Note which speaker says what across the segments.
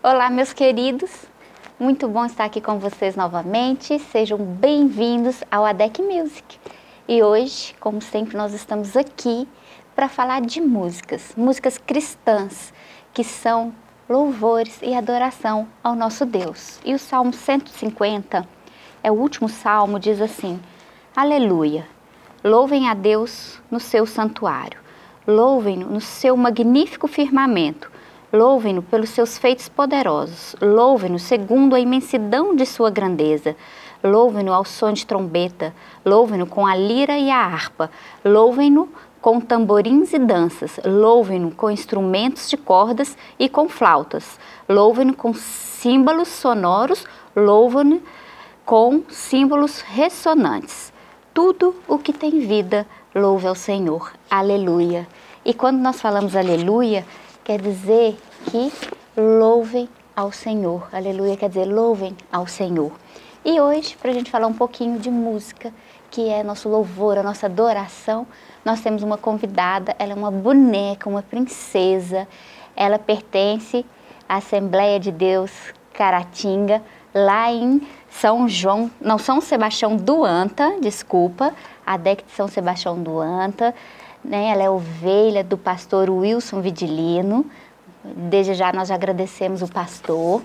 Speaker 1: Olá, meus queridos, muito bom estar aqui com vocês novamente, sejam bem-vindos ao ADEC Music. E hoje, como sempre, nós estamos aqui para falar de músicas cristãs, que são louvores e adoração ao nosso Deus. E o Salmo 150, é o último salmo, diz assim: Aleluia, louvem a Deus no seu santuário, louvem-no no seu magnífico firmamento, louvem-no pelos seus feitos poderosos, louvem-no segundo a imensidão de sua grandeza, louvem-no ao som de trombeta, louvem-no com a lira e a harpa, louvem-no com tamborins e danças, louvem-no com instrumentos de cordas e com flautas, louvem-no com símbolos sonoros, louvem-no com símbolos ressonantes. Tudo o que tem vida, louve ao Senhor. Aleluia. E quando nós falamos aleluia, quer dizer que louvem ao Senhor. Aleluia quer dizer louvem ao Senhor. E hoje, para a gente falar um pouquinho de música, que é nosso louvor, a nossa adoração, nós temos uma convidada, ela é uma boneca, uma princesa. Ela pertence à Assembleia de Deus Caratinga, lá em São Sebastião do Anta, desculpa, a ADEC de São Sebastião do Anta. Ela é ovelha do pastor Wilson Vidilino. Desde já nós agradecemos o pastor.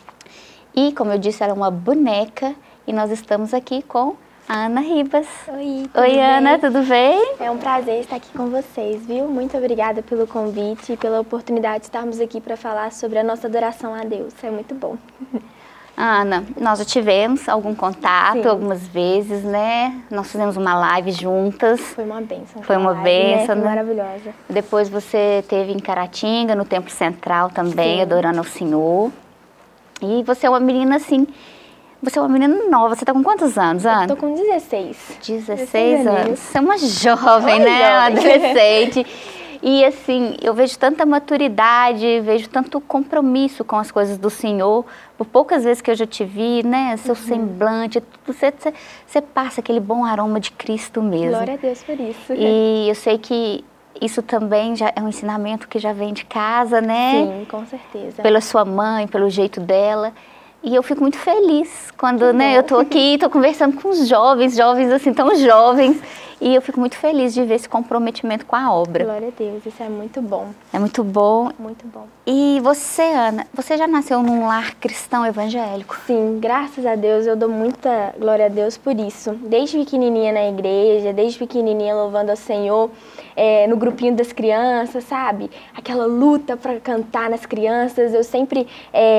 Speaker 1: E, como eu disse, ela é uma boneca e nós estamos aqui com a Ana Ribas.
Speaker 2: Oi,
Speaker 1: Ana, tudo bem?
Speaker 2: É um prazer estar aqui com vocês, viu? Muito obrigada pelo convite e pela oportunidade de estarmos aqui para falar sobre a nossa adoração a Deus. É muito bom.
Speaker 1: Ana, nós já tivemos algum contato. Sim. Algumas vezes, né? Nós fizemos uma live juntas.
Speaker 2: Foi uma bênção.
Speaker 1: Foi uma bênção,
Speaker 2: né?
Speaker 1: Foi
Speaker 2: maravilhosa.
Speaker 1: Depois você esteve em Caratinga, no Templo Central também, sim, adorando ao Senhor. E você é uma menina assim, você é uma menina nova. Você está com quantos anos, Ana?
Speaker 2: Eu tô com 16.
Speaker 1: 16 anos. Você é uma jovem, né? Uma adolescente. E assim, eu vejo tanta maturidade, vejo tanto compromisso com as coisas do Senhor. Por poucas vezes que eu já te vi, né? Seu semblante, você passa aquele bom aroma de Cristo mesmo.
Speaker 2: Glória a Deus por isso.
Speaker 1: E eu sei que isso também já é um ensinamento que já vem de casa, né?
Speaker 2: Sim, com certeza.
Speaker 1: Pela sua mãe, pelo jeito dela. E eu fico muito feliz quando, né, eu tô aqui, tô conversando com os jovens assim, tão jovens. E eu fico muito feliz de ver esse comprometimento com a obra.
Speaker 2: Glória a Deus, isso é muito bom.
Speaker 1: É muito bom.
Speaker 2: Muito bom.
Speaker 1: E você, Ana, você já nasceu num lar cristão evangélico?
Speaker 2: Sim, graças a Deus, eu dou muita glória a Deus por isso. Desde pequenininha na igreja, desde pequenininha louvando ao Senhor, no grupinho das crianças, sabe? Aquela luta para cantar nas crianças. Eu sempre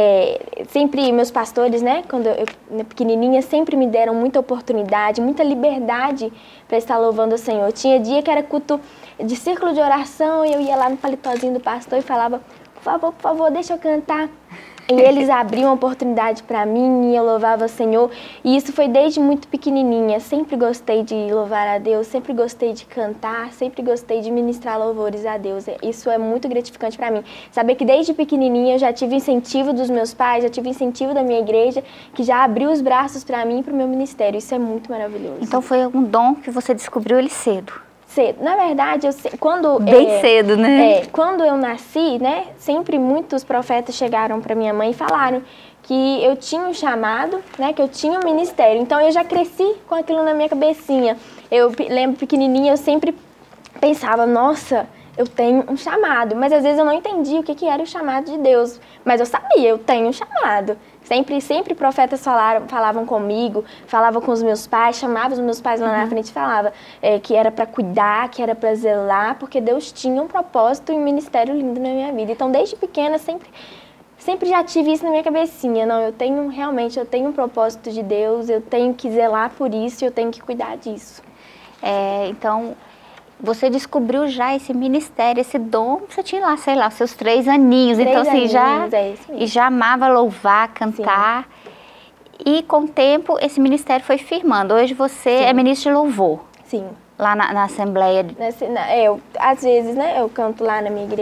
Speaker 2: meus pastores, né, quando eu pequenininha, sempre me deram muita oportunidade, muita liberdade para estar louvando ao Senhor. Tinha dia que era culto de círculo de oração e eu ia lá no paletózinho do pastor e falava: por favor, deixa eu cantar. E eles abriam a oportunidade para mim e eu louvava o Senhor. E isso foi desde muito pequenininha. Sempre gostei de louvar a Deus, sempre gostei de cantar, sempre gostei de ministrar louvores a Deus. Isso é muito gratificante para mim. Saber que desde pequenininha eu já tive incentivo dos meus pais, já tive incentivo da minha igreja, que já abriu os braços para mim e para o meu ministério. Isso é muito maravilhoso.
Speaker 1: Então foi algum dom que você descobriu ele cedo?
Speaker 2: Cedo. Na verdade,
Speaker 1: Bem cedo, né?
Speaker 2: Quando eu nasci, né, sempre muitos profetas chegaram para minha mãe e falaram que eu tinha um chamado, né, que eu tinha um ministério. Então eu já cresci com aquilo na minha cabecinha. Eu lembro pequenininha, eu sempre pensava: nossa, eu tenho um chamado. Mas às vezes eu não entendia o que era o chamado de Deus. Mas eu sabia, eu tenho um chamado. Sempre profetas falavam comigo, falavam com os meus pais, chamavam os meus pais lá na frente e falavam que era para cuidar, que era para zelar, porque Deus tinha um propósito e um ministério lindo na minha vida. Então, desde pequena, sempre já tive isso na minha cabecinha. Não, eu tenho um propósito de Deus, eu tenho que zelar por isso, eu tenho que cuidar disso.
Speaker 1: Então, você descobriu já esse ministério, esse dom, você tinha lá, sei lá, seus 3 aninhos. Então, assim, já amava louvar, cantar. Sim. E com o tempo, esse ministério foi firmando. Hoje você é ministro de louvor.
Speaker 2: Sim.
Speaker 1: Lá na Assembleia.
Speaker 2: Às vezes, né, eu canto lá na minha igreja,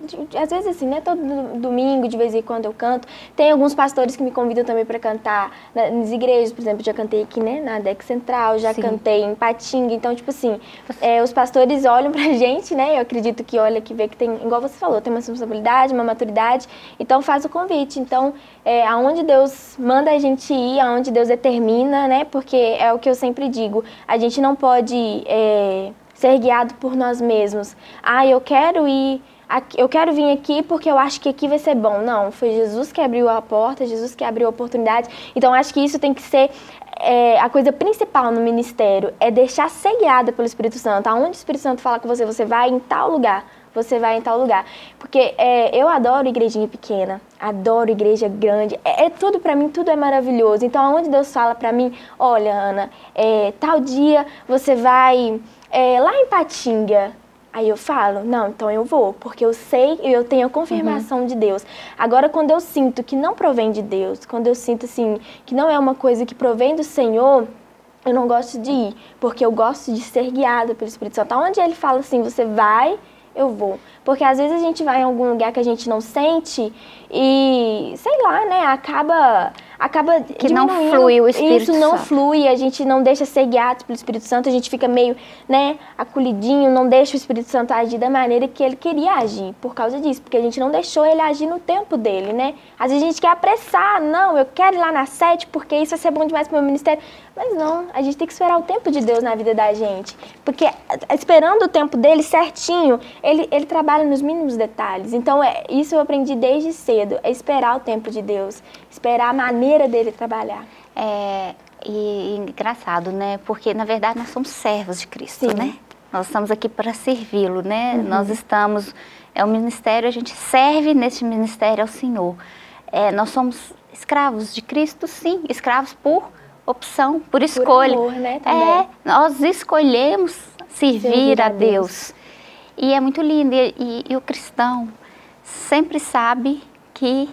Speaker 2: às vezes assim, né? Todo domingo, de vez em quando eu canto. Tem alguns pastores que me convidam também para cantar nas igrejas, por exemplo, já cantei aqui, né? Na ADEC Central, já cantei em Patinga. Então, tipo assim, os pastores olham pra gente, né? Eu acredito que olha, que vê que tem, igual você falou, tem uma responsabilidade, uma maturidade. Então, faz o convite. Então, aonde Deus manda a gente ir, aonde Deus determina, né? Porque é o que eu sempre digo, a gente não pode ser guiado por nós mesmos. Eu quero ir, eu quero vir aqui porque eu acho que aqui vai ser bom. Não, foi Jesus que abriu a porta, Jesus que abriu a oportunidade. Então, acho que isso tem que ser a coisa principal no ministério, é deixar ser guiada pelo Espírito Santo. Aonde o Espírito Santo fala com você, você vai em tal lugar. Você vai em tal lugar. Porque eu adoro igrejinha pequena, adoro igreja grande. Tudo pra mim, tudo é maravilhoso. Então, aonde Deus fala pra mim, olha, Ana, tal dia você vai lá em Patinga. Aí eu falo, não, então eu vou, porque eu sei, eu tenho a confirmação de Deus. Agora, quando eu sinto que não provém de Deus, quando eu sinto assim, que não é uma coisa que provém do Senhor, eu não gosto de ir, porque eu gosto de ser guiada pelo Espírito Santo. Onde ele fala assim, você vai, eu vou. Porque às vezes a gente vai em algum lugar que a gente não sente e, sei lá, né, acaba
Speaker 1: que não flui o Espírito Santo.
Speaker 2: Isso não flui, a gente não deixa ser guiado pelo Espírito Santo, a gente fica meio, né, acolhidinho, não deixa o Espírito Santo agir da maneira que ele queria agir, por causa disso, porque a gente não deixou ele agir no tempo dele, né? Às vezes a gente quer apressar, não, eu quero ir lá na 7 porque isso vai ser bom demais pro meu ministério, mas não, a gente tem que esperar o tempo de Deus na vida da gente, porque esperando o tempo dele certinho, ele trabalha nos mínimos detalhes. Então, isso eu aprendi desde cedo, é esperar o tempo de Deus, esperar a maneira dele trabalhar.
Speaker 1: E engraçado, né? Porque, na verdade, nós somos servos de Cristo,
Speaker 2: Sim.
Speaker 1: né? Nós estamos aqui para servi-lo, né? Nós estamos... o ministério, a gente serve nesse ministério ao Senhor. Nós somos escravos de Cristo, sim. Escravos por opção, por escolha.
Speaker 2: Por amor, né? Também.
Speaker 1: Nós escolhemos servir a Deus. E é muito lindo. E o cristão sempre sabe que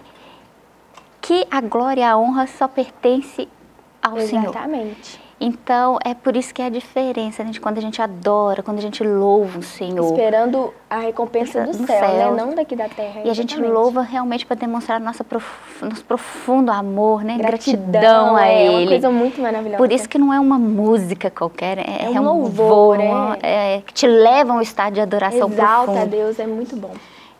Speaker 1: a glória e a honra só pertence ao Senhor.
Speaker 2: Exatamente.
Speaker 1: Então, é por isso que é a diferença, né, de quando a gente adora, quando a gente louva o Senhor.
Speaker 2: Esperando a recompensa do céu, né? Não daqui da terra.
Speaker 1: E a gente louva realmente para demonstrar nosso profundo amor, né? Gratidão a Ele.
Speaker 2: É uma coisa muito maravilhosa.
Speaker 1: Por isso que não é uma música qualquer, é um
Speaker 2: louvor,
Speaker 1: que te leva a um estado de adoração
Speaker 2: exalta
Speaker 1: profundo.
Speaker 2: a Deus, é muito bom.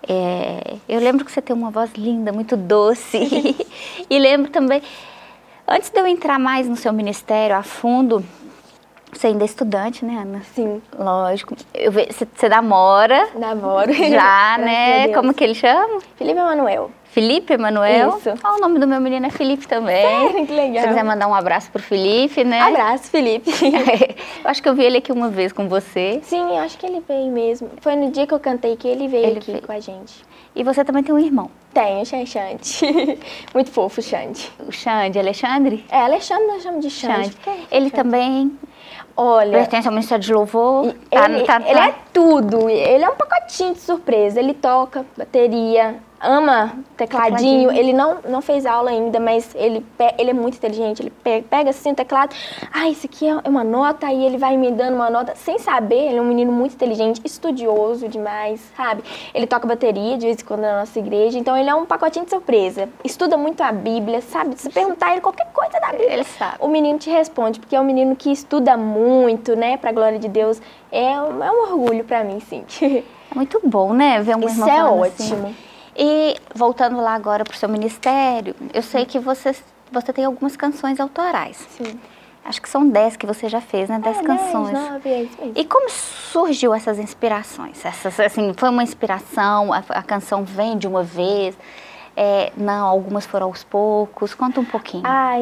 Speaker 1: Eu lembro que você tem uma voz linda, muito doce. E lembro também, antes de eu entrar mais no seu ministério a fundo, você ainda é estudante, né, Ana?
Speaker 2: Sim.
Speaker 1: Lógico. Você namora.
Speaker 2: Namoro.
Speaker 1: Já, né? Como que ele chama?
Speaker 2: Felipe Emanuel.
Speaker 1: Felipe Emanuel?
Speaker 2: Isso.
Speaker 1: O nome do meu menino é Felipe também.
Speaker 2: Sério? Que legal.
Speaker 1: Se você quiser mandar um abraço pro Felipe, né?
Speaker 2: Abraço, Felipe.
Speaker 1: Eu acho que eu vi ele aqui uma vez com você.
Speaker 2: Sim, eu acho que ele veio mesmo. Foi no dia que eu cantei que ele veio aqui com a gente.
Speaker 1: E você também tem um irmão?
Speaker 2: Tenho, o Xande. Muito fofo, o Xande.
Speaker 1: O Xande, Alexandre?
Speaker 2: Alexandre nós chamamos de Xande.
Speaker 1: Ele também...
Speaker 2: Olha,
Speaker 1: pertence ao Ministério de Louvor.
Speaker 2: Ele é tudo. Ele é um pacotinho de surpresa. Ele toca bateria, ama tecladinho. Ele não fez aula ainda, mas ele é muito inteligente. Ele pega assim o teclado. Isso aqui é uma nota. Aí ele vai me dando uma nota sem saber. Ele é um menino muito inteligente, estudioso demais, sabe? Ele toca bateria de vez em quando na nossa igreja. Então ele é um pacotinho de surpresa. Estuda muito a Bíblia, sabe? Se perguntar ele qualquer coisa da Bíblia,
Speaker 1: ele sabe.
Speaker 2: O menino te responde, porque é um menino que estuda muito, né? Pra glória de Deus. É um orgulho pra mim, sim.
Speaker 1: É muito bom, né? Ver um irmão falando
Speaker 2: ótimo.
Speaker 1: Assim. E voltando lá agora pro seu ministério, eu sei que você tem algumas canções autorais.
Speaker 2: Sim.
Speaker 1: Acho que são 10 que você já fez, né? 10 canções.
Speaker 2: 10, 9, é isso mesmo.
Speaker 1: E como surgiu essas inspirações? Assim, foi uma inspiração? A canção vem de uma vez? Não, algumas foram aos poucos. Conta um pouquinho.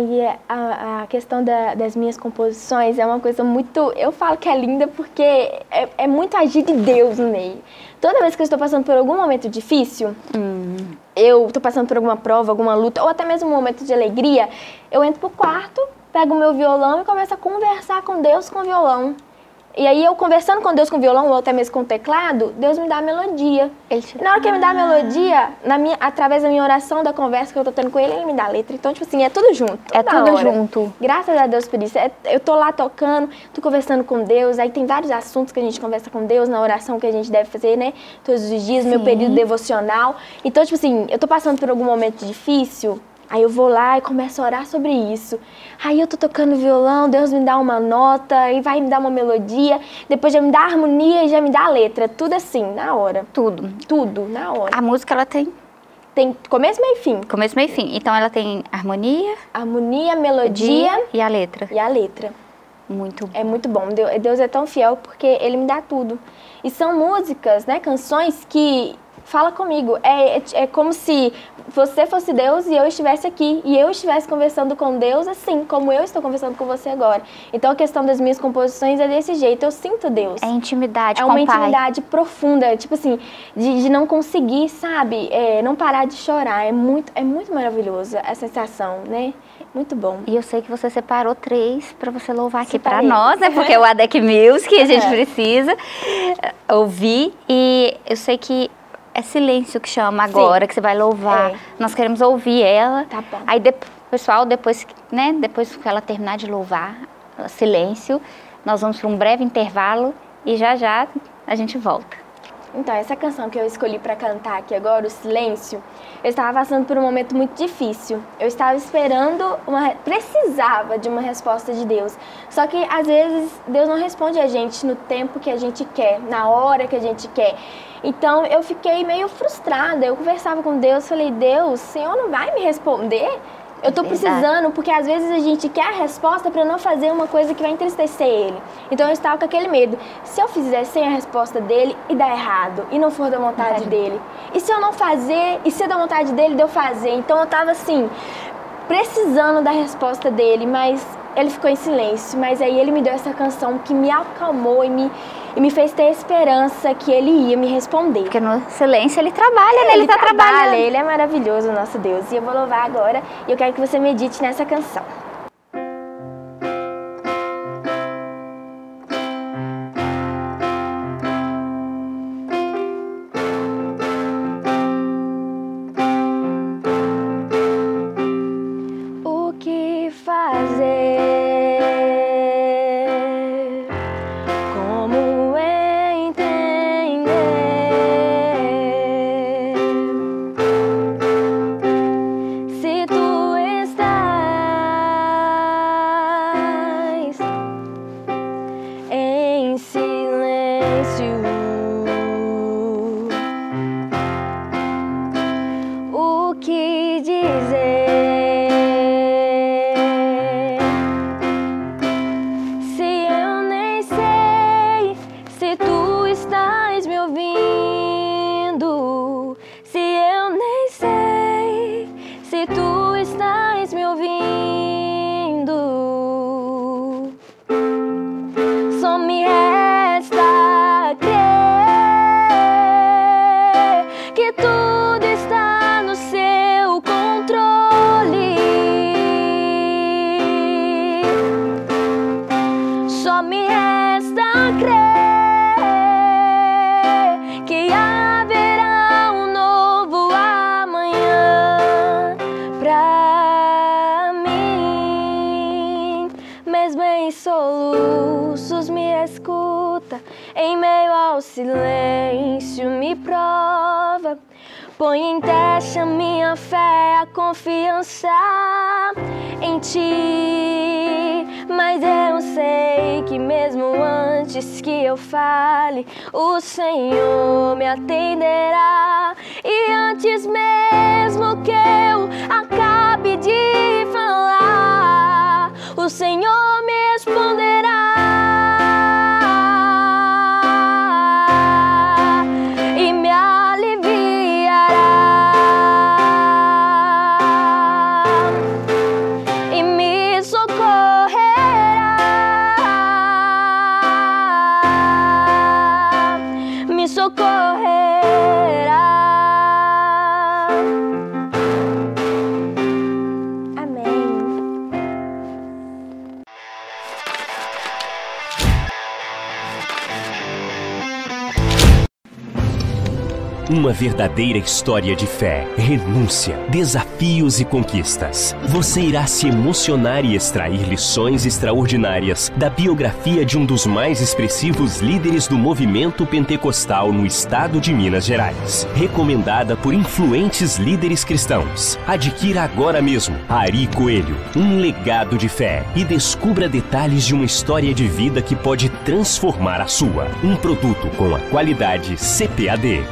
Speaker 2: A questão das minhas composições é uma coisa muito... Eu falo que é linda porque é muito agir de Deus no meio. Toda vez que eu estou passando por algum momento difícil, eu estou passando por alguma prova, alguma luta, ou até mesmo um momento de alegria, eu entro pro quarto, pego o meu violão e começo a conversar com Deus com o violão. E aí eu conversando com Deus com o violão ou até mesmo com o teclado, Deus me dá a melodia. E na hora que ele me dá a melodia, através da minha oração, da conversa que eu tô tendo com ele, ele me dá a letra. Então, tipo assim, é tudo junto.
Speaker 1: É tudo junto.
Speaker 2: Graças a Deus por isso. Eu tô lá tocando, tô conversando com Deus, aí tem vários assuntos que a gente conversa com Deus na oração que a gente deve fazer, né? Todos os dias, meu período devocional. Então, tipo assim, eu tô passando por algum momento difícil, aí eu vou lá e começo a orar sobre isso. Aí eu tô tocando violão, Deus me dá uma nota, e vai me dar uma melodia, depois já me dá a harmonia e já me dá a letra. Tudo assim, na hora. Tudo, na hora.
Speaker 1: A música, ela tem
Speaker 2: começo, meio e fim.
Speaker 1: Começo, meio e fim. Então ela tem harmonia,
Speaker 2: melodia
Speaker 1: e a letra.
Speaker 2: Muito. É muito bom. Deus é tão fiel porque Ele me dá tudo. E são músicas, né, canções que fala comigo. É como se você fosse Deus e eu estivesse aqui. E eu estivesse conversando com Deus assim, como eu estou conversando com você agora. Então a questão das minhas composições é desse jeito. Eu sinto Deus.
Speaker 1: É intimidade com
Speaker 2: o
Speaker 1: Pai.
Speaker 2: É uma intimidade profunda. Tipo assim, de não conseguir, sabe? Não parar de chorar. É muito maravilhoso a sensação, né? Muito bom.
Speaker 1: E eu sei que você separou 3 para você louvar aqui para nós, né? Porque é o ADEC Music, a gente precisa ouvir. E eu sei que é silêncio que chama agora, que você vai louvar. Nós queremos ouvir ela.
Speaker 2: Tá bom.
Speaker 1: Aí, pessoal, depois que ela terminar de louvar, silêncio, nós vamos para um breve intervalo e já a gente volta.
Speaker 2: Então, essa canção que eu escolhi para cantar aqui agora, o Silêncio, eu estava passando por um momento muito difícil. Eu estava esperando, precisava de uma resposta de Deus. Só que, às vezes, Deus não responde a gente no tempo que a gente quer, na hora que a gente quer. Então, eu fiquei meio frustrada. Eu conversava com Deus, falei, Deus, o Senhor não vai me responder? Eu tô precisando, porque às vezes a gente quer a resposta para não fazer uma coisa que vai entristecer ele. Então eu estava com aquele medo. Se eu fizer sem a resposta dele e dar errado, e não for da vontade dele? E se eu não fazer, e se é da vontade dele de eu fazer? Então eu estava assim, precisando da resposta dele, mas ele ficou em silêncio. Mas aí ele me deu essa canção que me acalmou e me fez ter esperança que ele ia me responder.
Speaker 1: Porque no silêncio ele trabalha, né? Ele tá trabalhando.
Speaker 2: Ele é maravilhoso, o nosso Deus. E eu vou louvar agora e eu quero que você medite nessa canção. O que fazer? Em meio ao silêncio me prova, põe em teste a minha fé, a confiança em ti. Mas eu sei que mesmo antes que eu fale, o Senhor me atenderá. E antes mesmo que eu acabe de falar, o Senhor me responderá.
Speaker 3: Uma verdadeira história de fé, renúncia, desafios e conquistas. Você irá se emocionar e extrair lições extraordinárias da biografia de um dos mais expressivos líderes do movimento pentecostal no estado de Minas Gerais. Recomendada por influentes líderes cristãos. Adquira agora mesmo Ari Coelho, um legado de fé, e descubra detalhes de uma história de vida que pode transformar a sua. Um produto com a qualidade CPAD.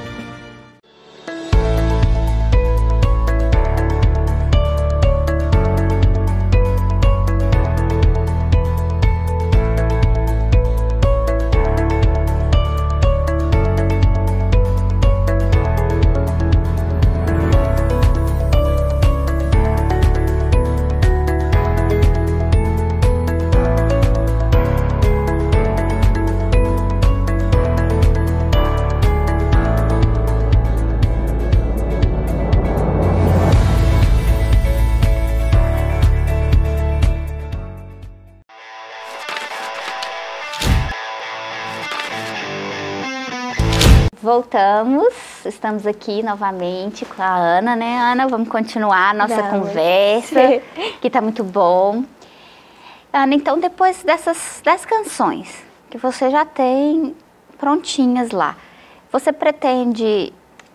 Speaker 1: Voltamos, estamos aqui novamente com a Ana, né, Ana? Vamos continuar a nossa conversa, que está muito bom. Ana, então, depois dessas 10 canções que você já tem prontinhas lá, você pretende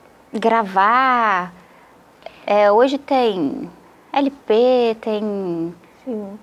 Speaker 1: gravar? Hoje tem LP, tem...
Speaker 2: Sim.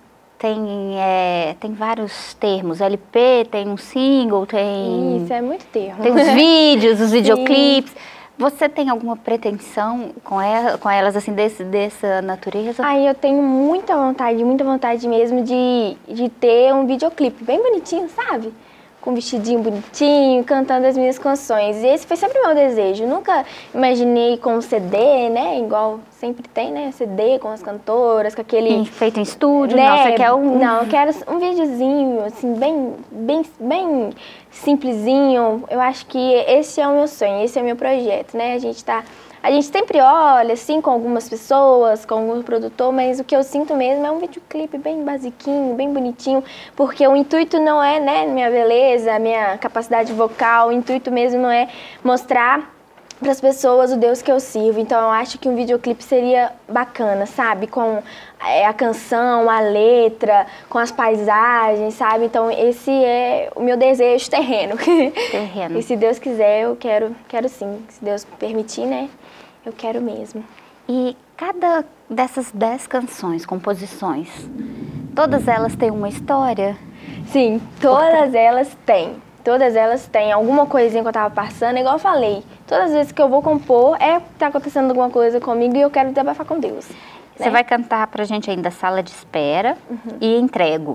Speaker 1: Tem vários termos, LP, tem um single, tem...
Speaker 2: Isso, é muito termo.
Speaker 1: Tem os vídeos, os videoclipes. Você tem alguma pretensão com elas, assim, dessa natureza?
Speaker 2: Aí eu tenho muita vontade mesmo de ter um videoclipe bem bonitinho, sabe? Com um vestidinho bonitinho, cantando as minhas canções. E esse foi sempre o meu desejo. Nunca imaginei com um CD, né? Igual sempre tem, né? CD com as cantoras, com aquele...
Speaker 1: Feito em estúdio,
Speaker 2: né?
Speaker 1: Não, você quer um...
Speaker 2: Não, eu quero um videozinho, assim, bem simplesinho. Eu acho que esse é o meu sonho, esse é o meu projeto, né? A gente sempre olha, assim, com algumas pessoas, com algum produtor, mas o que eu sinto mesmo é um videoclipe bem basiquinho, bem bonitinho, porque o intuito não é, né, minha beleza, minha capacidade vocal, o intuito mesmo é mostrar para as pessoas o Deus que eu sirvo. Então eu acho que um videoclipe seria bacana, sabe? Com a canção, a letra, com as paisagens, sabe? Então esse é o meu desejo terreno. E se Deus quiser, eu quero sim. Se Deus permitir, né? Eu quero mesmo.
Speaker 1: E cada dessas 10 canções, composições, todas elas têm uma história?
Speaker 2: Sim, todas elas têm. Todas elas têm alguma coisinha que eu tava passando, igual eu falei. Todas as vezes que eu vou compor, tá acontecendo alguma coisa comigo e eu quero desabafar com Deus.
Speaker 1: Você vai cantar pra gente ainda Sala de Espera e Entrego.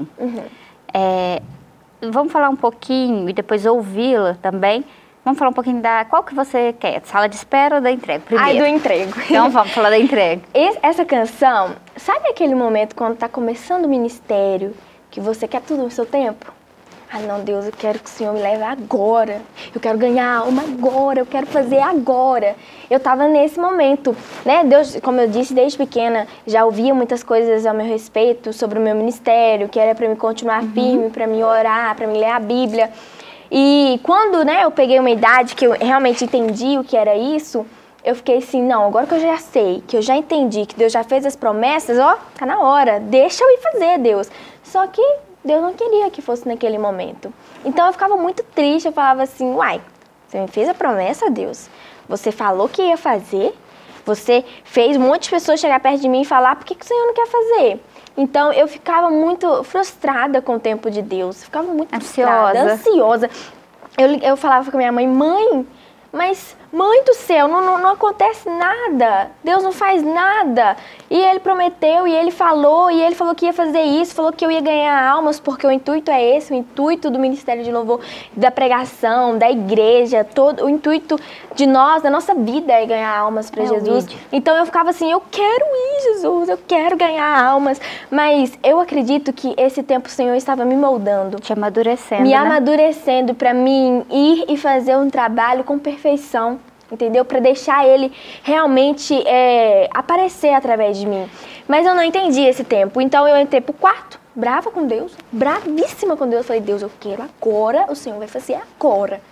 Speaker 1: Vamos falar um pouquinho e depois ouvi-la também. Vamos falar um pouquinho qual que você quer? Sala de Espera ou da Entrego? Primeiro.
Speaker 2: Do Entrego.
Speaker 1: Então vamos falar da Entrego.
Speaker 2: Essa canção, sabe aquele momento quando tá começando o ministério, que você quer tudo no seu tempo? Ah, não, Deus, eu quero que o Senhor me leve agora. Eu quero ganhar alma agora, eu quero fazer agora. Eu tava nesse momento, né? Deus, como eu disse, desde pequena, já ouvia muitas coisas ao meu respeito sobre o meu ministério, que era para me continuar firme, para me orar, para me ler a Bíblia. E quando, né, eu peguei uma idade que eu realmente entendi o que era isso, eu fiquei assim, não, agora que eu já sei, que eu já entendi, que Deus já fez as promessas, ó, tá na hora, deixa eu ir fazer, Deus. Só que Deus não queria que fosse naquele momento. Então eu ficava muito triste, eu falava assim, uai, você me fez a promessa, Deus? Você falou que ia fazer? Você fez um monte de pessoas chegar perto de mim e falar, por que o Senhor não quer fazer? Então eu ficava muito frustrada com o tempo de Deus, ficava muito ansiosa. Eu falava com a minha mãe, mas mãe do céu, não acontece nada, Deus não faz nada. E ele prometeu, e ele falou que ia fazer isso, falou que eu ia ganhar almas, porque o intuito é esse, o intuito do Ministério de Louvor, da pregação, da igreja, todo o intuito de nós, da nossa vida é ganhar almas para Jesus. Então eu ficava assim, eu quero ir, Jesus, eu quero ganhar almas, mas eu acredito que esse tempo o Senhor estava me moldando.
Speaker 1: Te amadurecendo,
Speaker 2: me
Speaker 1: né?
Speaker 2: amadurecendo para mim ir e fazer um trabalho com perfeição. Entendeu? Para deixar ele realmente aparecer através de mim. Mas eu não entendi esse tempo. Então eu entrei pro quarto, brava com Deus, bravíssima com Deus. Falei, Deus, eu quero agora, o Senhor vai fazer agora.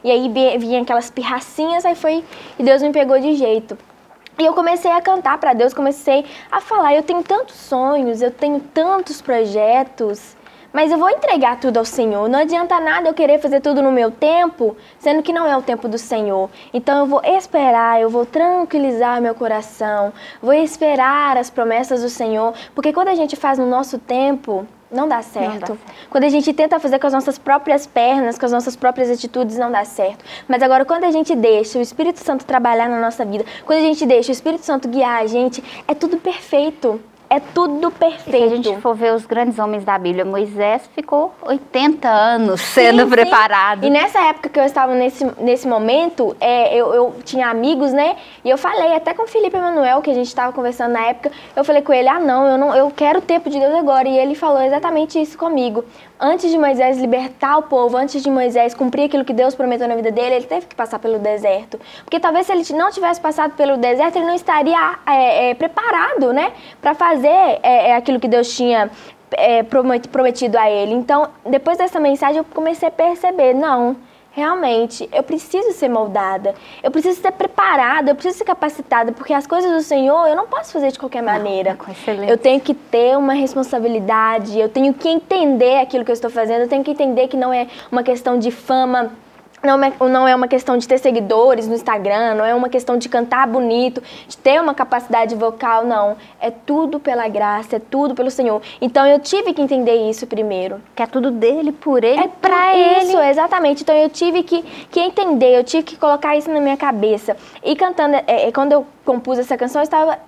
Speaker 2: e aí vinha aquelas pirracinhas, e Deus me pegou de jeito. E eu comecei a cantar para Deus, comecei a falar, eu tenho tantos sonhos, eu tenho tantos projetos, mas eu vou entregar tudo ao Senhor. Não adianta nada eu querer fazer tudo no meu tempo, sendo que não é o tempo do Senhor. Então eu vou esperar, eu vou tranquilizar meu coração, vou esperar as promessas do Senhor, porque quando a gente faz no nosso tempo, não dá certo. Quando a gente tenta fazer com as nossas próprias pernas, com as nossas próprias atitudes, não dá certo. Mas agora, quando a gente deixa o Espírito Santo trabalhar na nossa vida, quando a gente deixa o Espírito Santo guiar a gente, é tudo perfeito. É tudo perfeito.
Speaker 1: Se a gente for ver os grandes homens da Bíblia, Moisés ficou 80 anos sendo preparado.
Speaker 2: E nessa época que eu estava nesse momento, eu tinha amigos, né? E eu falei até com o Felipe Emanuel, que a gente estava conversando na época, eu falei com ele, eu quero o tempo de Deus agora. E ele falou exatamente isso comigo. Antes de Moisés libertar o povo, antes de Moisés cumprir aquilo que Deus prometeu na vida dele, ele teve que passar pelo deserto. Porque talvez se ele não tivesse passado pelo deserto, ele não estaria preparado, né, para fazer aquilo que Deus tinha prometido a ele. Então, depois dessa mensagem, eu comecei a perceber, não, realmente, eu preciso ser moldada, eu preciso ser preparada, eu preciso ser capacitada, porque as coisas do Senhor eu não posso fazer de qualquer maneira. Eu tenho que ter uma responsabilidade, eu tenho que entender aquilo que eu estou fazendo, eu tenho que entender que não é uma questão de fama, não é uma questão de ter seguidores no Instagram, não é uma questão de cantar bonito, de ter uma capacidade vocal, não. É tudo pela graça, é tudo pelo Senhor. Então eu tive que entender isso primeiro.
Speaker 1: Que é tudo dele, por ele, pra ele.
Speaker 2: Isso, exatamente. Então eu tive que entender, eu tive que colocar isso na minha cabeça. E cantando, quando eu compus essa canção, eu estava...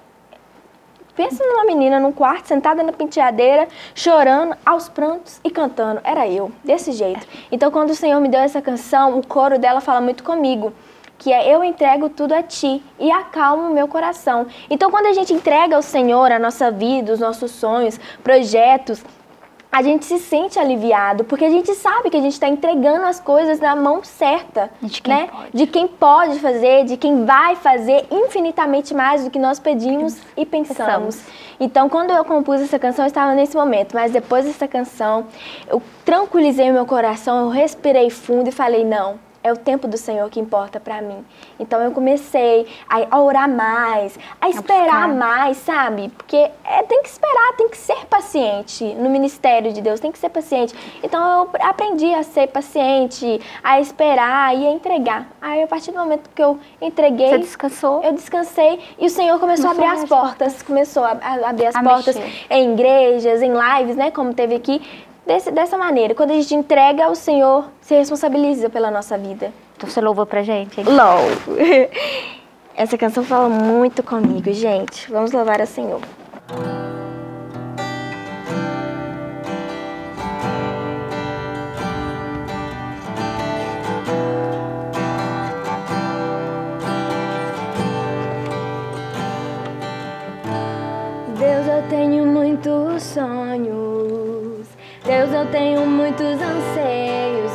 Speaker 2: Pensa numa menina num quarto, sentada na penteadeira, chorando, aos prantos e cantando. Era eu, desse jeito. Então, quando o Senhor me deu essa canção, o coro dela fala muito comigo, que é eu entrego tudo a ti e acalmo o meu coração. Então, quando a gente entrega ao Senhor a nossa vida, os nossos sonhos, projetos, a gente se sente aliviado, porque a gente sabe que a gente está entregando as coisas na mão certa, né? De quem pode fazer, de quem vai fazer infinitamente mais do que nós pedimos e pensamos. Então, quando eu compus essa canção, eu estava nesse momento, mas depois dessa canção, eu tranquilizei o meu coração, eu respirei fundo e falei, não, é o tempo do Senhor que importa pra mim. Então eu comecei a orar mais, a esperar mais, sabe? Porque tem que esperar, tem que ser paciente no ministério de Deus, tem que ser paciente. Então eu aprendi a ser paciente, a esperar e a entregar. Aí a partir do momento que eu entreguei...
Speaker 1: Você descansou?
Speaker 2: Eu descansei e o Senhor começou a abrir as portas, começou a abrir as portas em igrejas, em lives, né? Como teve aqui. Dessa maneira, quando a gente entrega ao Senhor, se responsabiliza pela nossa vida.
Speaker 1: Então você louvou pra gente, hein?
Speaker 2: Louvo! Essa canção fala muito comigo, gente. Vamos louvar ao Senhor. Deus, eu tenho muitos sonhos. Deus, eu tenho muitos anseios,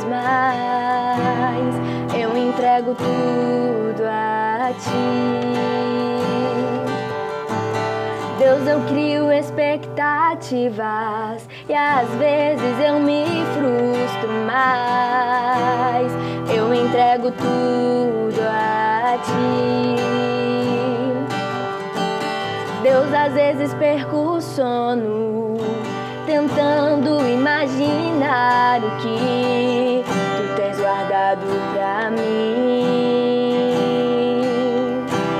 Speaker 2: mas eu entrego tudo a Ti. Deus, eu crio expectativas e às vezes eu me frustro, mas eu entrego tudo a Ti. Deus, às vezes perco o sono, tentando imaginar o que Tu tens guardado pra mim.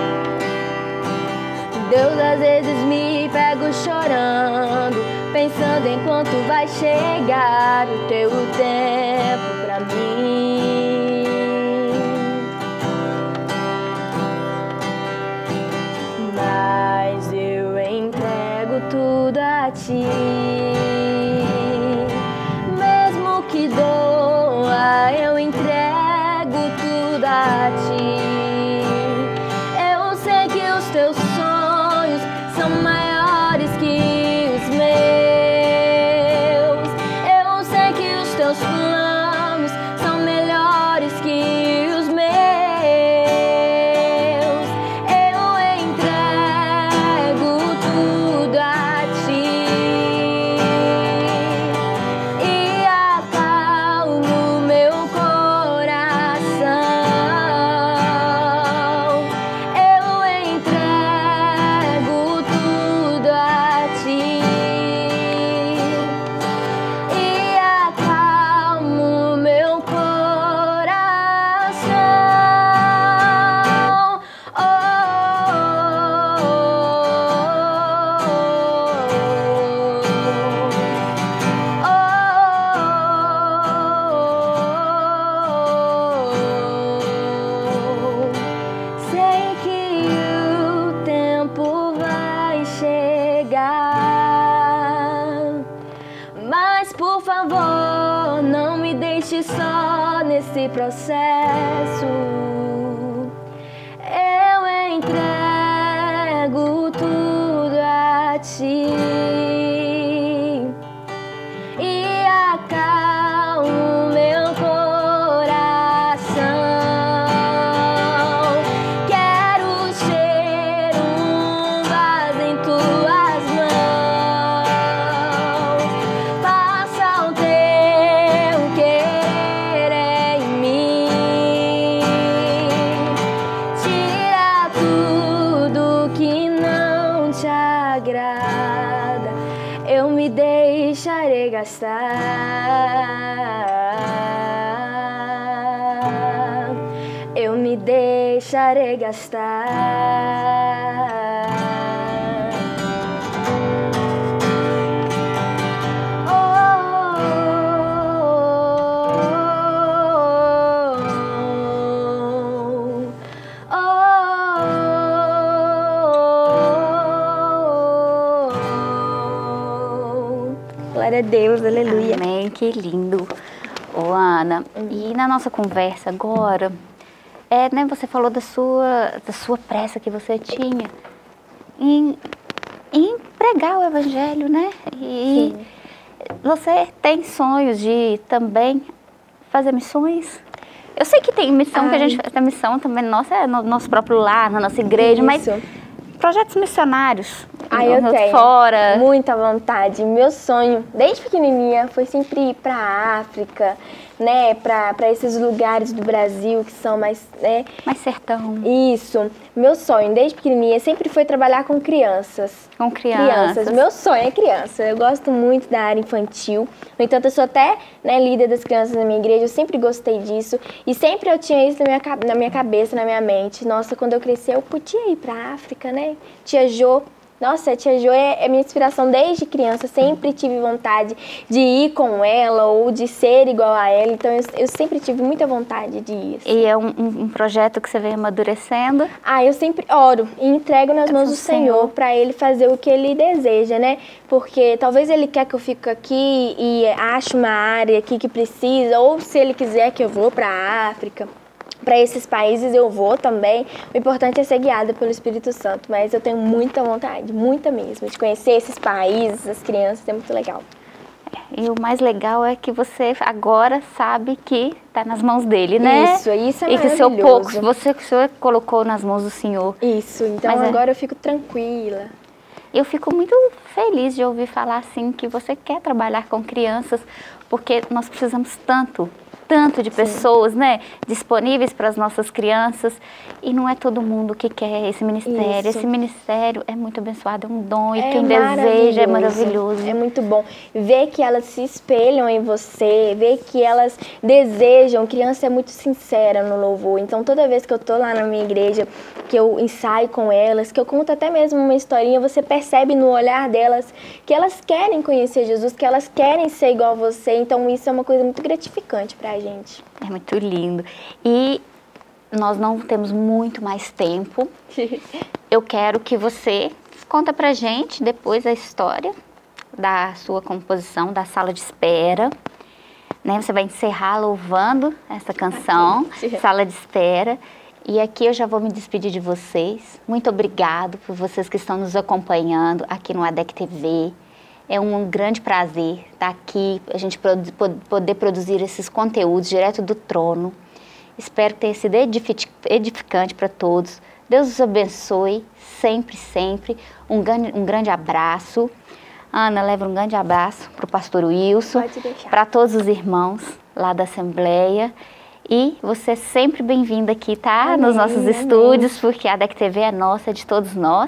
Speaker 2: Deus, às vezes me pego chorando, pensando em quanto vai chegar o Teu tempo pra mim. Mas eu entrego tudo a Ti. Mesmo que doa, eu entrego tudo a Ti. Eu sei que os Teus sonhos são maiores que os meus. Eu sei que os Teus planos são melhores que os meus. Eu entrego tudo a Ti e acalmo meu coração. esse processo, eu entrego tudo a ti e acalmo meu coração. Quero ser um vaso em tuas mãos. Faça o teu querer em mim. Tira tudo que não te agrada, eu me deixarei gastar. Eu me deixarei gastar. Oh, oh, oh. Glória a Deus, aleluia.
Speaker 1: Amém, que lindo. Ô, Ana, e na nossa conversa agora, né, você falou da sua pressa que você tinha em pregar o evangelho, né? E
Speaker 2: Sim.
Speaker 1: você tem sonhos de também fazer missões? Eu sei que tem missão que a gente faz, a missão também nossa é no nosso próprio lar, na nossa igreja, mas
Speaker 2: Isso.
Speaker 1: projetos missionários,
Speaker 2: Eu tenho
Speaker 1: fora.
Speaker 2: muita vontade. Meu sonho, desde pequenininha, foi sempre ir para a África, né? Para esses lugares do Brasil que são mais, né?
Speaker 1: Mais sertão.
Speaker 2: Isso. Meu sonho, desde pequenininha, sempre foi trabalhar com crianças.
Speaker 1: Com crianças.
Speaker 2: Meu sonho é criança. Eu gosto muito da área infantil. No entanto, eu sou até, né, líder das crianças na minha igreja. Eu sempre gostei disso. E sempre eu tinha isso na minha cabeça, na minha mente. Nossa, quando eu crescer, eu podia ir para a África, né? Tia Jo. Nossa, a tia Jo é minha inspiração desde criança. Sempre tive vontade de ir com ela ou de ser igual a ela. Então, eu sempre tive muita vontade de ir. Assim.
Speaker 1: E é um projeto que você vem amadurecendo?
Speaker 2: Eu sempre oro e entrego nas mãos do Senhor para Ele fazer o que Ele deseja, né? Porque talvez Ele quer que eu fique aqui e ache uma área aqui que precisa, ou se Ele quiser que eu vou para a África. Para esses países eu vou também. O importante é ser guiada pelo Espírito Santo. Mas eu tenho muita vontade, muita mesmo, de conhecer esses países, as crianças, é muito legal.
Speaker 1: E o mais legal é que você agora sabe que está nas mãos dele, né?
Speaker 2: Isso é
Speaker 1: e que
Speaker 2: maravilhoso.
Speaker 1: o senhor colocou nas mãos do Senhor.
Speaker 2: Isso, então agora eu fico tranquila.
Speaker 1: Eu fico muito feliz de ouvir falar assim que você quer trabalhar com crianças, porque nós precisamos tanto de pessoas, né, disponíveis para as nossas crianças, e não é todo mundo que quer esse ministério.
Speaker 2: Isso.
Speaker 1: Esse ministério é muito abençoado, é um dom, e
Speaker 2: É
Speaker 1: quem deseja é maravilhoso.
Speaker 2: É muito bom ver que elas se espelham em você, ver que elas desejam. Criança é muito sincera no louvor, então toda vez que eu tô lá na minha igreja, que eu ensaio com elas, que eu conto até mesmo uma historinha, você percebe no olhar delas que elas querem conhecer Jesus, que elas querem ser igual a você. Então isso é uma coisa muito gratificante pra gente.
Speaker 1: É muito lindo. E nós não temos muito mais tempo. Eu quero que você conta pra gente depois a história da sua composição, da Sala de Espera. Né? Você vai encerrar louvando essa canção, Sala de Espera. E aqui eu já vou me despedir de vocês. Muito obrigado por vocês que estão nos acompanhando aqui no ADEC TV. É um grande prazer estar aqui, a gente poder produzir esses conteúdos direto do trono. Espero que tenha sido edificante para todos. Deus os abençoe sempre, sempre. Um grande abraço. Ana, leva um grande abraço para o pastor Wilson, para todos os irmãos lá da Assembleia. E você é sempre bem-vinda aqui, tá?
Speaker 2: Amém,
Speaker 1: nos nossos estúdios, porque a ADEC TV é nossa, é de todos nós.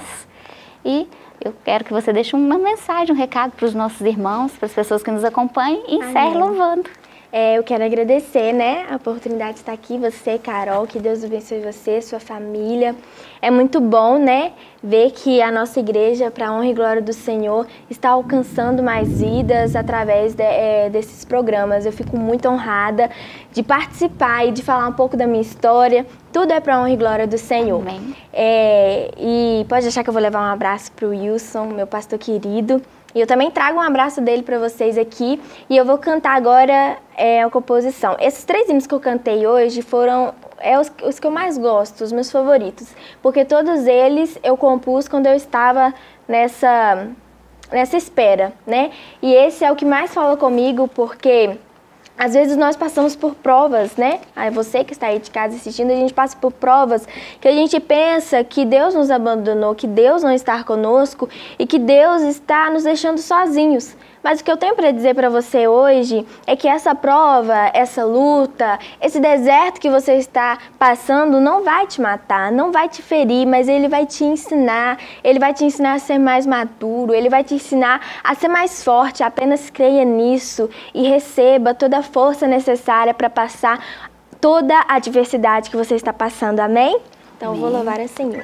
Speaker 1: E eu quero que você deixe uma mensagem, um recado para os nossos irmãos, para as pessoas que nos acompanhem, e encerre louvando.
Speaker 2: Eu quero agradecer, né, a oportunidade de estar aqui, você, Carol, que Deus abençoe você, sua família. É muito bom, né, ver que a nossa igreja, para a honra e glória do Senhor, está alcançando mais vidas através desses programas. Eu fico muito honrada de participar e de falar um pouco da minha história. Tudo é para a honra e glória do Senhor.
Speaker 1: Amém.
Speaker 2: E pode deixar que eu vou levar um abraço para o Wilson, meu pastor querido. E eu também trago um abraço dele para vocês aqui. E eu vou cantar agora a composição. Esses 3 hinos que eu cantei hoje foram os que eu mais gosto, os meus favoritos. Porque todos eles eu compus quando eu estava nessa espera, né? E esse é o que mais fala comigo, porque às vezes nós passamos por provas, né? Aí você que está aí de casa assistindo, a gente passa por provas que a gente pensa que Deus nos abandonou, que Deus não está conosco e que Deus está nos deixando sozinhos. Mas o que eu tenho para dizer para você hoje é que essa prova, essa luta, esse deserto que você está passando não vai te matar, não vai te ferir, mas ele vai te ensinar a ser mais maduro, ele vai te ensinar a ser mais forte. Apenas creia nisso e receba toda a força necessária para passar toda a adversidade que você está passando, amém? Então eu vou louvar a Senhor.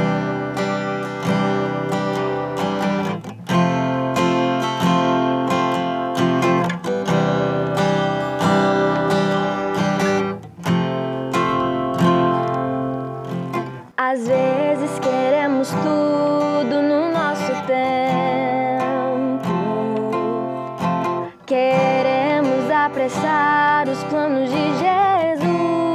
Speaker 2: Às vezes queremos tudo no nosso tempo, queremos apressar os planos de Jesus,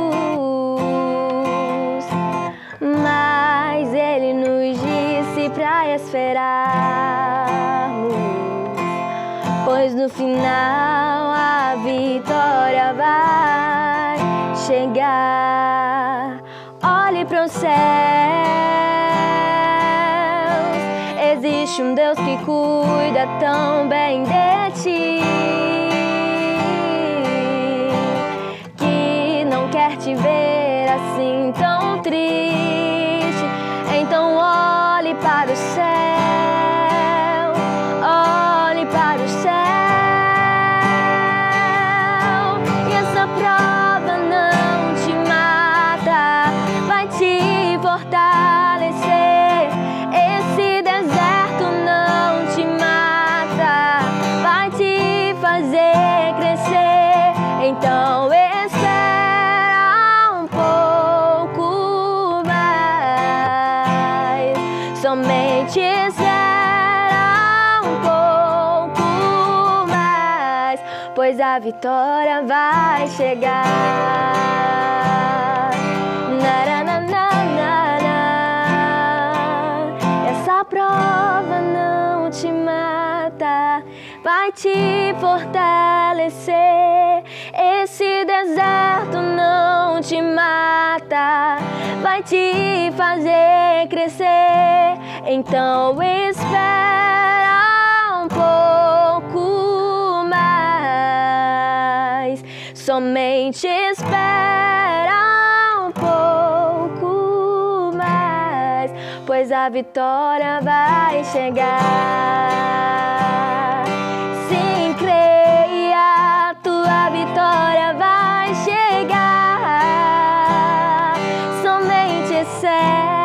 Speaker 2: mas Ele nos disse para esperarmos, pois no final a vitória vai chegar. Olhe para os céus, existe um Deus que cuida tão bem de ti, que não quer te ver assim tão triste. Então olhe para o céu, olhe para o céu, e essa prova não te mata, vai te fortalecer. Esse deserto não te mata, vai te fazer crescer. Então espera um pouco mais, somente espera um pouco mais, pois a vitória vai chegar. Essa prova não te mata, vai te fortalecer. Esse deserto não te mata, vai te fazer crescer. Então espera um pouco mais, somente espera um pouco mais, pois a vitória vai chegar. Sim, creia, tua vitória vai chegar, somente espera.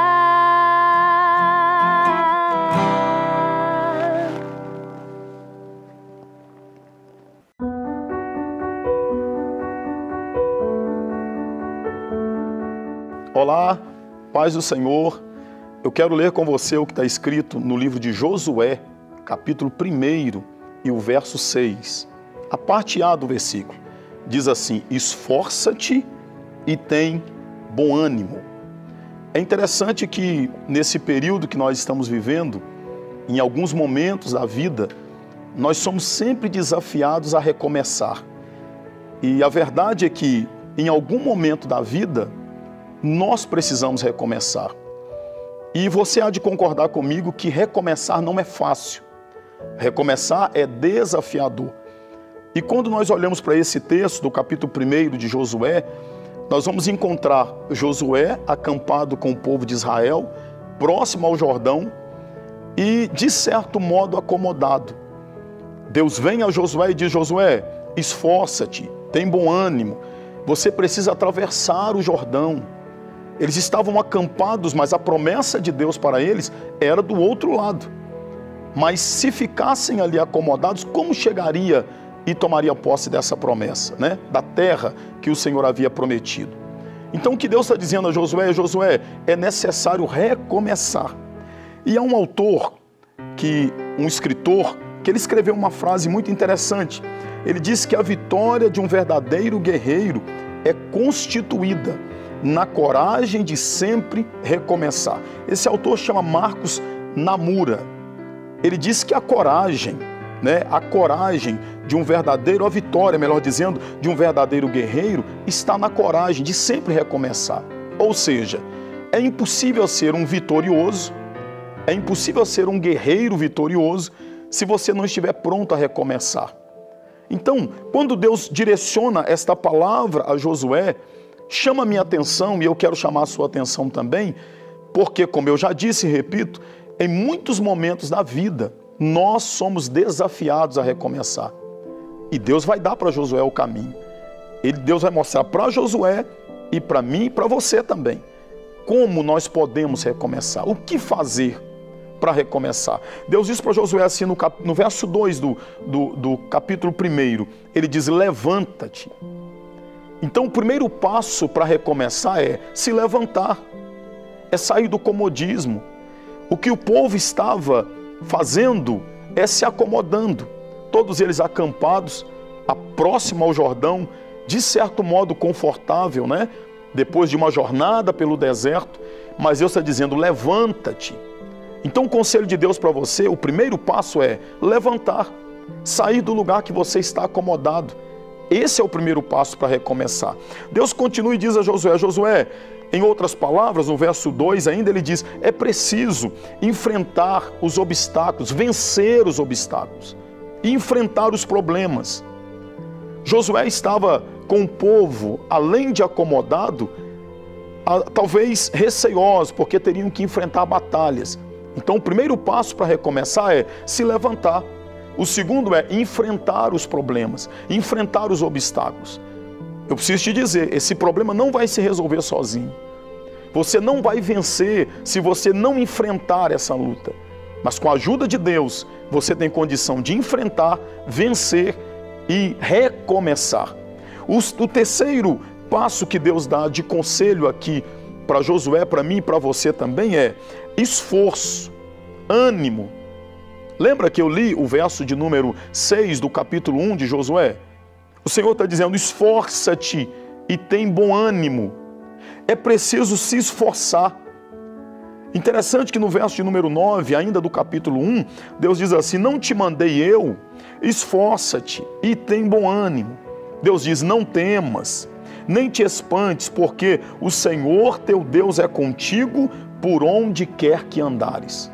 Speaker 4: Olá, paz do Senhor. Eu quero ler com você o que está escrito no livro de Josué, capítulo 1 e o verso 6. A parte A do versículo diz assim: esforça-te e tem bom ânimo. É interessante que nesse período que nós estamos vivendo, em alguns momentos da vida, nós somos sempre desafiados a recomeçar. E a verdade é que em algum momento da vida, nós precisamos recomeçar. E você há de concordar comigo que recomeçar não é fácil. Recomeçar é desafiador. E quando nós olhamos para esse texto do capítulo 1 de Josué, nós vamos encontrar Josué acampado com o povo de Israel, próximo ao Jordão e, de certo modo, acomodado. Deus vem a Josué e diz: Josué, esforça-te, tem bom ânimo, você precisa atravessar o Jordão. Eles estavam acampados, mas a promessa de Deus para eles era do outro lado. Mas se ficassem ali acomodados, como chegaria e tomaria posse dessa promessa, né? Da terra que o Senhor havia prometido? Então o que Deus está dizendo a Josué: Josué, é necessário recomeçar. E há um autor que um escritor, que ele escreveu uma frase muito interessante. Ele disse que a vitória de um verdadeiro guerreiro é constituída na coragem de sempre recomeçar. Esse autor chama Marcos Namura. Ele diz que a coragem de um verdadeiro, a vitória, melhor dizendo, de um verdadeiro guerreiro está na coragem de sempre recomeçar. Ou seja, é impossível ser um vitorioso, é impossível ser um guerreiro vitorioso se você não estiver pronto a recomeçar. Então, quando Deus direciona esta palavra a Josué, chama a minha atenção, e eu quero chamar a sua atenção também, porque, como eu já disse e repito, em muitos momentos da vida, nós somos desafiados a recomeçar. E Deus vai dar para Josué o caminho. Deus vai mostrar para Josué e para mim e para você também como nós podemos recomeçar, o que fazer para recomeçar. Deus diz para Josué assim no verso 2 do capítulo 1, ele diz: levanta-te. Então o primeiro passo para recomeçar é se levantar, é sair do comodismo. O que o povo estava fazendo é se acomodando, todos eles acampados, próximo ao Jordão, de certo modo confortável, né? Depois de uma jornada pelo deserto, mas Deus está dizendo: levanta-te. Então o conselho de Deus para você, o primeiro passo é levantar, sair do lugar que você está acomodado. Esse é o primeiro passo para recomeçar. Deus continua e diz a Josué: Josué, em outras palavras, no verso 2 ainda ele diz, é preciso enfrentar os obstáculos, vencer os obstáculos e enfrentar os problemas. Josué estava com o povo, além de acomodado, talvez receoso, porque teriam que enfrentar batalhas. Então o primeiro passo para recomeçar é se levantar. O segundo é enfrentar os problemas, enfrentar os obstáculos. Eu preciso te dizer, esse problema não vai se resolver sozinho. Você não vai vencer se você não enfrentar essa luta. Mas com a ajuda de Deus, você tem condição de enfrentar, vencer e recomeçar. O terceiro passo que Deus dá de conselho aqui para Josué, para mim e para você também é esforço, ânimo. Lembra que eu li o verso de número 6 do capítulo 1 de Josué? O Senhor está dizendo: esforça-te e tem bom ânimo. É preciso se esforçar. Interessante que no verso de número 9, ainda do capítulo 1, Deus diz assim: não te mandei eu, esforça-te e tem bom ânimo. Deus diz: não temas, nem te espantes, porque o Senhor teu Deus é contigo por onde quer que andares.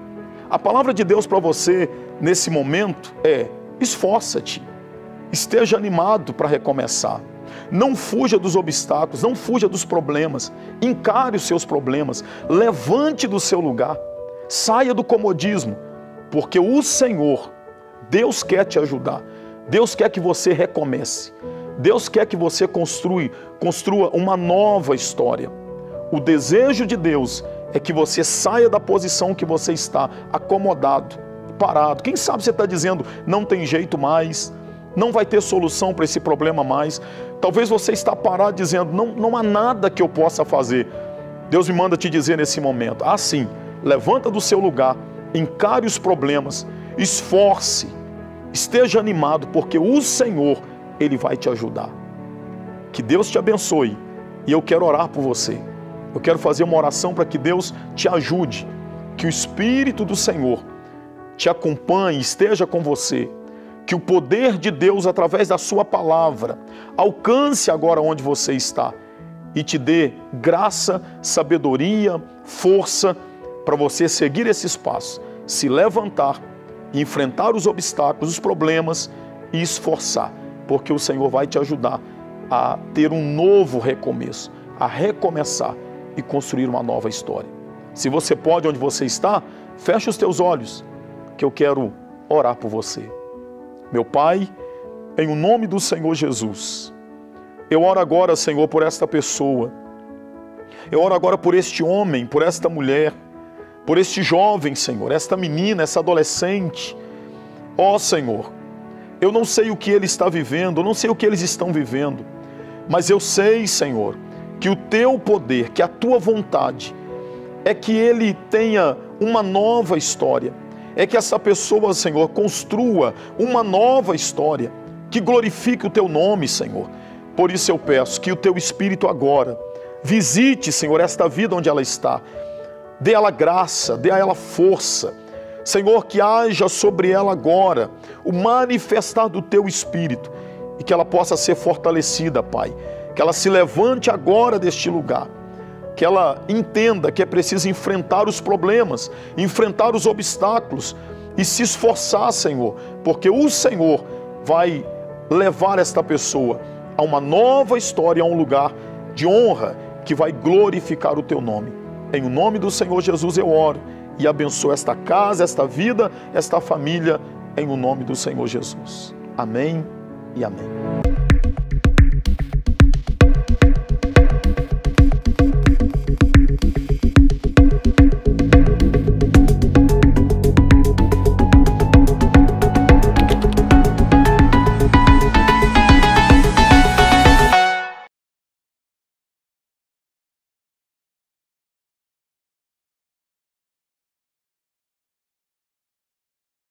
Speaker 4: A palavra de Deus para você nesse momento é: esforça-te, esteja animado para recomeçar. Não fuja dos obstáculos, não fuja dos problemas, encare os seus problemas, levante do seu lugar, saia do comodismo, porque o Senhor, Deus quer te ajudar, Deus quer que você recomece, Deus quer que você construa uma nova história. O desejo de Deus é que você saia da posição que você está, acomodado, parado. Quem sabe você está dizendo: não tem jeito mais, não vai ter solução para esse problema mais. Talvez você está parado dizendo: não há nada que eu possa fazer. Deus me manda te dizer nesse momento: sim, levanta do seu lugar, encare os problemas, esforce, esteja animado, porque o Senhor, Ele vai te ajudar. Que Deus te abençoe, e eu quero orar por você. Eu quero fazer uma oração para que Deus te ajude, que o Espírito do Senhor te acompanhe, esteja com você, que o poder de Deus, através da sua palavra, alcance agora onde você está e te dê graça, sabedoria, força para você seguir esses passos, se levantar, enfrentar os obstáculos, os problemas e esforçar, porque o Senhor vai te ajudar a ter um novo recomeço, a recomeçar e construir uma nova história. Se você pode, onde você está, feche os teus olhos, que eu quero orar por você. Meu Pai, em o nome do Senhor Jesus, eu oro agora, Senhor, por esta pessoa. Eu oro agora por este homem, por esta mulher, por este jovem, Senhor, esta menina, essa adolescente. Ó Senhor, eu não sei o que ele está vivendo, eu não sei o que eles estão vivendo, mas eu sei, Senhor, que o Teu poder, que a Tua vontade é que ele tenha uma nova história, é que essa pessoa, Senhor, construa uma nova história, que glorifique o Teu nome, Senhor. Por isso eu peço que o Teu Espírito agora visite, Senhor, esta vida onde ela está. Dê a ela graça, dê a ela força. Senhor, que haja sobre ela agora o manifestar do Teu Espírito e que ela possa ser fortalecida, Pai. Que ela se levante agora deste lugar. Que ela entenda que é preciso enfrentar os problemas, enfrentar os obstáculos e se esforçar, Senhor, porque o Senhor vai levar esta pessoa a uma nova história, a um lugar de honra que vai glorificar o Teu nome. Em nome do Senhor Jesus eu oro e abençoo esta casa, esta vida, esta família, em o nome do Senhor Jesus. Amém e amém.